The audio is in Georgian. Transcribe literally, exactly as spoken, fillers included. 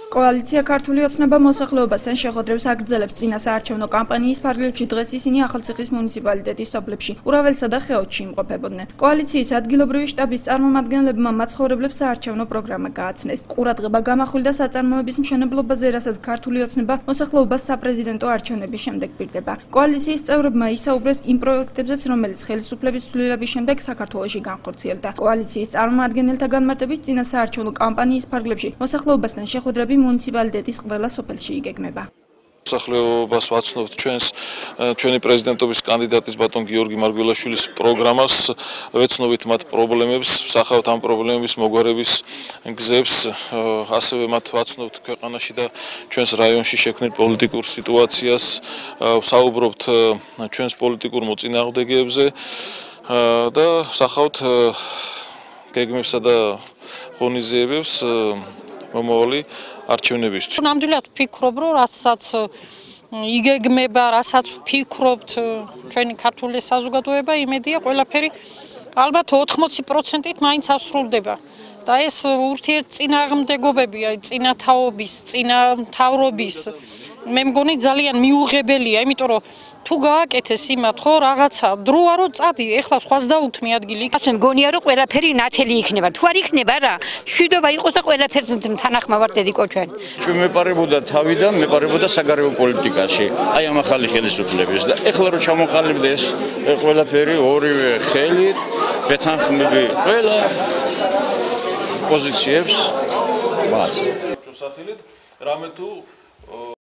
კოალიცია ქართული ოცნება მოსახლეობასთან შეხვედრებს აგრძელებს წინასაარჩევნო კამპანიის ფარგლებში დღეს ისინი ახალციხის მუნიციპალიტეტის სოფლებში, ურაველსა და ხეოთში იმყოფებოდნენ. კოალიციის ადგილობრივი შტაბის წარმომადგენლებმა მაცხოვრებლებს საარჩევნო პროგრამა გააცნეს. ყურადღება გამახვილდა საწარმოების მშენებლობაზე, რასაც ქართული ოცნება მოსახლეობას საპრეზიდენტო არჩევნების შემდეგ პირდება. კოალიციის წევრებმა ისაუბრეს იმ პროექტებზეც, რომელიც ხელისუფლების ცვლილების შემდეგ საქართველოში განხორციელდა. კოალიციის წარმომადგენელთა განმარტებით წინასაარჩევნო კამპანიის ფარგლებში მოსახლეობასთან შეხვედრები მუნიციპალიტეტის ყველა სოფელში იგეგმება. მოსახლეობას ვაცნობთ ჩვენს ჩვენი პრეზიდენტობის კანდიდატის ბატონ გიორგი მარგველაშვილის პროგრამას, ვეცნობით მათ პრობლემებს, ვსახავთ ამ პრობლემების მოგვარების გზებს, ასევე მათ ვაცნობთ ქვეყანაში და ჩვენს რაიონში შექმნილ პოლიტიკურ სიტუაციას, ვსაუბრობთ ჩვენს პოლიტიკურ მოწინააღმდეგეებზე და ვსახავთ გეგმებსა და ღონისძიებებს მომავალი არჩევნებისთვის. ნამდვილად ვფიქრობ, რომ რასაც იგეგმება, რასაც ვფიქრობთ ჩვენი ქართული საზოგადოება, იმედია ყველაფერი ალბათ ოთხმოცი პროცენტით მაინც ასრულდება. და ეს ურთიერთწინააღმდეგობები, აი წინათაობის, წინამთავრობის მე მგონი ძალიან მიუღებელია, იმიტომ რომ თუ გააკეთეს იმათ, ხო, რაღაცა დროა რომ წადი, ეხლა სხვას დაუთმი ადგილი. ასე მგონია რომ ყველაფერი ნათელი იქნება. თუ არ იქნება რა, მშვიდობა იყოს და ყველაფერს თანახმავართ დედიკო ჩვენ. ჩვენ მეპარებოდა თავიდან, მეპარებოდა საგარეო პოლიტიკაში, აი ამ ახალი ხელისუფლების და ეხლა რომ ჩამოყალიბდეს ყველაფერი ორივე ხელით, ვეთანხმები ყველა პოზიციებს მას. შესახილეთ რამე თუ